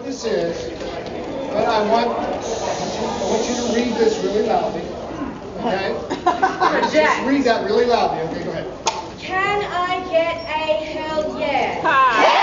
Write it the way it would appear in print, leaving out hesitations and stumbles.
what this is, but I want you to read this really loudly. Okay? Just read that really loudly. Okay, go ahead. Can I get a hell yeah?